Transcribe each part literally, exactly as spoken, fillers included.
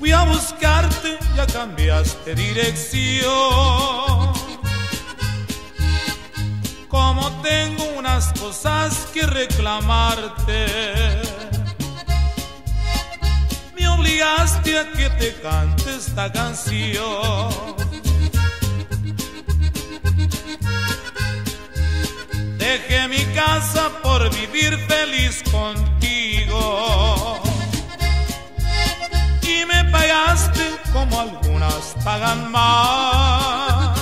Fui a buscarte, ya cambiaste dirección. Como tengo unas cosas que reclamarte, me obligaste a que te cante esta canción. Dejé mi casa por vivir feliz contigo y me pagaste como algunas pagan más.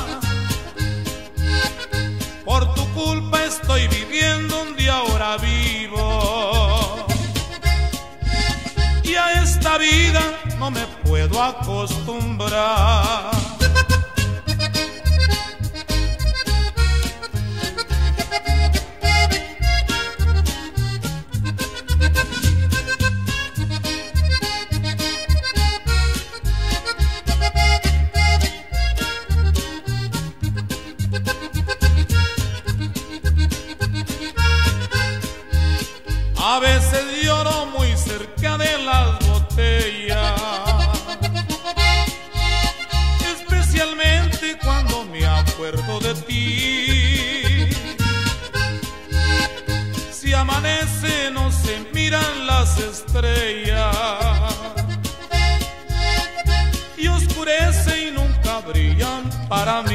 Por tu culpa estoy viviendo donde ahora vivo y a esta vida no me puedo acostumbrar. A veces lloro muy cerca de las botellas, especialmente cuando me acuerdo de ti. Si amanece no se miran las estrellas y oscurece y nunca brillan para mí.